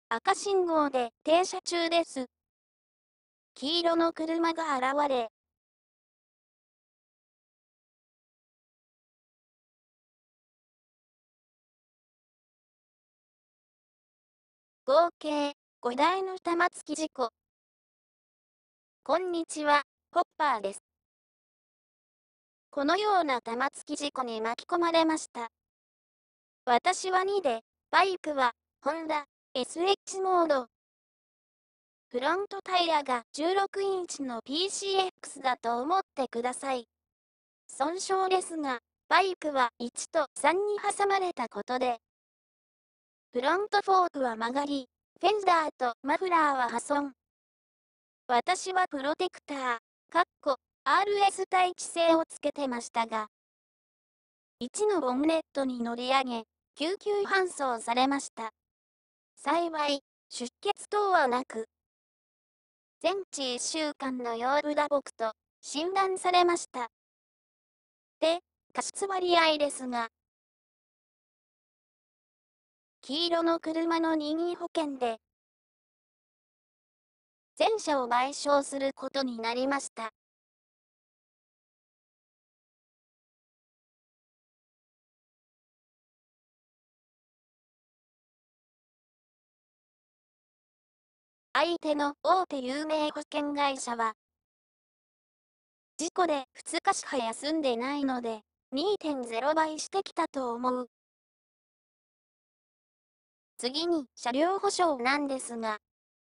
赤信号で停車中です。黄色の車が現れ、合計5台の玉突き事故。こんにちは、ホッパーです。このような玉突き事故に巻き込まれました。私は2で、バイクは、ホンダ、SH モード。フロントタイヤが16インチの PCX だと思ってください。損傷ですが、バイクは1と3に挟まれたことで、フロントフォークは曲がり、フェンダーとマフラーは破損。私はプロテクター、RS 耐地性をつけてましたが、1のボンネットに乗り上げ、救急搬送されました。幸い、出血等はなく、全治1週間の腰部打撲と診断されました。で、過失割合ですが、黄色の車の任意保険で、全車を賠償することになりました。相手の大手有名保険会社は、事故で2日しか休んでないので、2.0 倍してきたと思う。次に車両保証なんですが、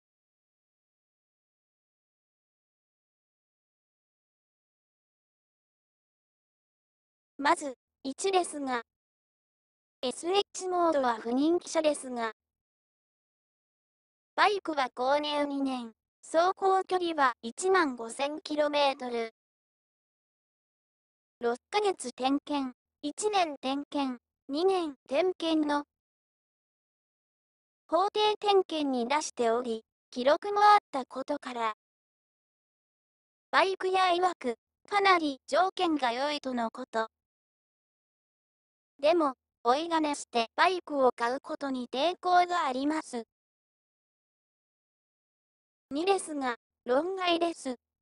まず、1ですが、SH モードは不人気車ですが、バイクは購入2年、走行距離は 15,000km。6ヶ月点検、1年点検、2年点検の法定点検に出しており、記録もあったことから、バイク屋曰く、かなり条件が良いとのこと。でも、追い金してバイクを買うことに抵抗があります。2ですが、論外です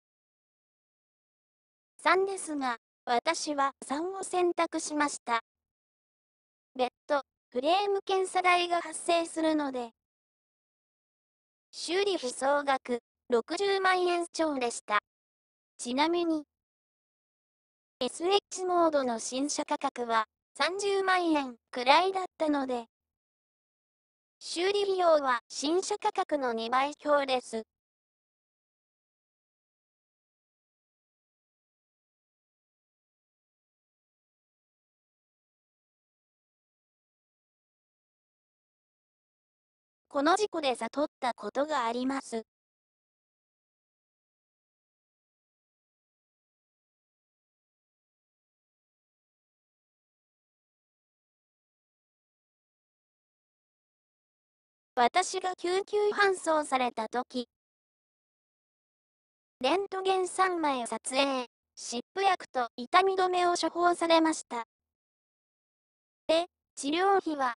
。3ですが、私は3を選択しました。別途、フレーム検査代が発生するので、修理費総額60万円超でした。ちなみに、SH モードの新車価格は30万円くらいだったので、修理費用は新車価格の2倍強です。この事故で悟ったことがあります。私が救急搬送された時、レントゲン3枚撮影、湿布薬と痛み止めを処方されました。で、治療費は、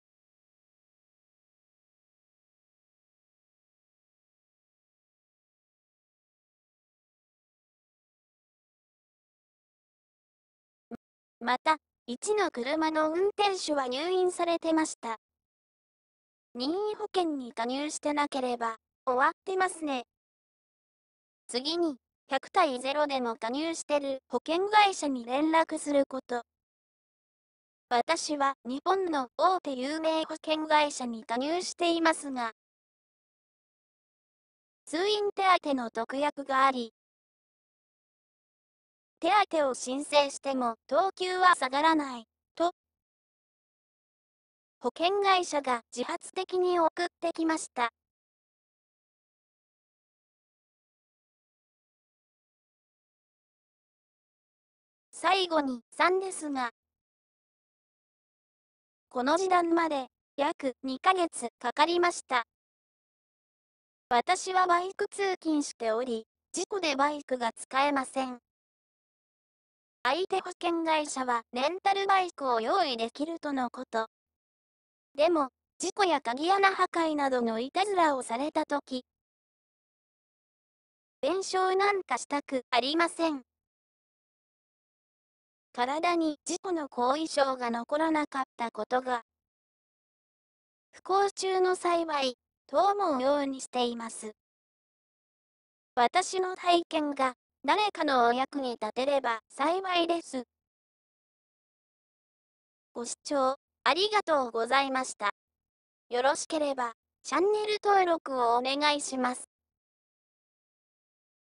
また、1の車の運転手は入院されてました。任意保険に加入してなければ、終わってますね。次に、100対0でも加入してる保険会社に連絡すること。私は日本の大手有名保険会社に加入していますが、通院手当の特約があり、手当を申請しても等級は下がらない、と、保険会社が自発的に送ってきました。最後に3ですが、この時段まで約2ヶ月かかりました。私はバイク通勤しており、事故でバイクが使えません。相手保険会社はレンタルバイクを用意できるとのこと。でも、 事故や鍵穴破壊などのいたずらをされたとき、弁償なんかしたくありません。体に事故の後遺症が残らなかったことが、不幸中の幸い、と思うようにしています。私の体験が誰かのお役に立てれば幸いです。ご視聴ありがとうございました。よろしければチャンネル登録をお願いします。